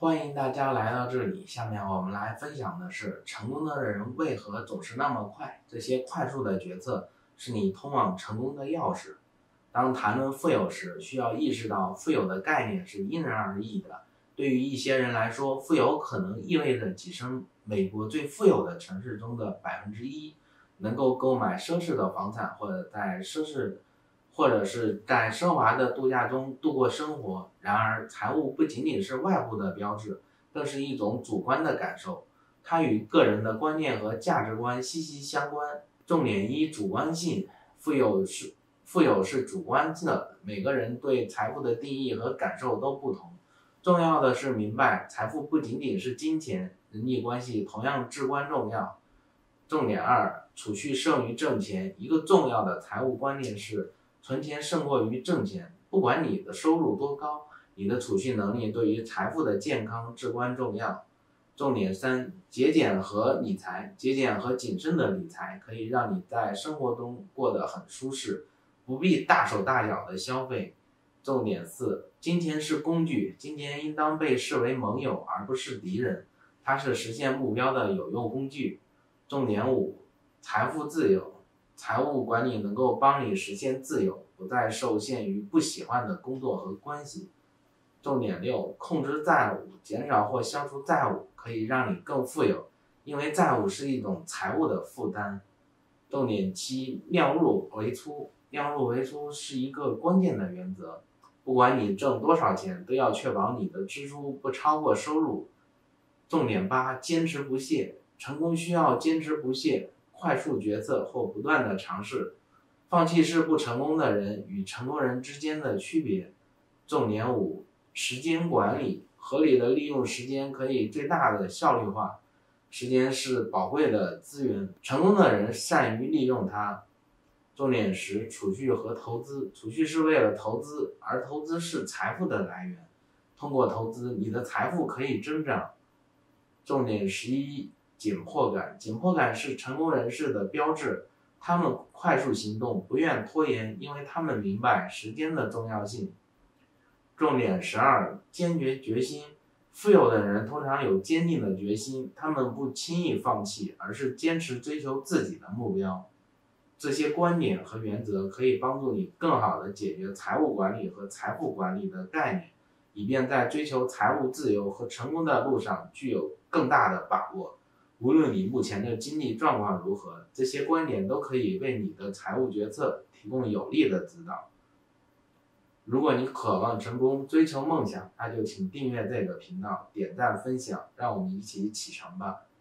欢迎大家来到这里。下面我们来分享的是，成功的人为何总是那么快？这些快速的决策是你通往成功的钥匙。当谈论富有时，需要意识到富有的概念是因人而异的。对于一些人来说，富有可能意味着跻身美国最富有的城市中的1%，能够购买奢侈的房产，或者是在奢华的度假中度过生活。然而，财务不仅仅是外部的标志，更是一种主观的感受，它与个人的观念和价值观息息相关。重点一：主观性。富有是主观的，每个人对财富的定义和感受都不同。重要的是明白，财富不仅仅是金钱，人际关系同样至关重要。重点二：储蓄胜于挣钱。一个重要的财务观念是，存钱胜过于挣钱。不管你的收入多高，你的储蓄能力对于财富的健康至关重要。重点三：节俭和理财。节俭和谨慎的理财可以让你在生活中过得很舒适，不必大手大脚的消费。重点四：金钱是工具，金钱应当被视为盟友而不是敌人，它是实现目标的有用工具。重点五：财富自由。财务管理能够帮你实现自由，不再受限于不喜欢的工作和关系。重点六：控制债务。减少或消除债务可以让你更富有，因为债务是一种财务的负担。重点七：量入为出。量入为出是一个关键的原则，不管你挣多少钱，都要确保你的支出不超过收入。重点八：坚持不懈。成功需要坚持不懈，快速决策或不断的尝试。放弃是不成功的人与成功人之间的区别。重点五：时间管理。合理的利用时间可以最大的效率化。时间是宝贵的资源，成功的人善于利用它。重点十：储蓄和投资。储蓄是为了投资，而投资是财富的来源。通过投资，你的财富可以增长。重点11：紧迫感。紧迫感是成功人士的标志，他们快速行动，不愿拖延，因为他们明白时间的重要性。重点12：坚决决心。富有的人通常有坚定的决心，他们不轻易放弃，而是坚持追求自己的目标。这些观点和原则可以帮助你更好地解决财务管理和财富管理的概念，以便在追求财务自由和成功的路上具有更大的把握。无论你目前的经济状况如何，这些观点都可以为你的财务决策提供有力的指导。如果你渴望成功，追求梦想，那就请订阅这个频道，点赞分享，让我们一起启程吧。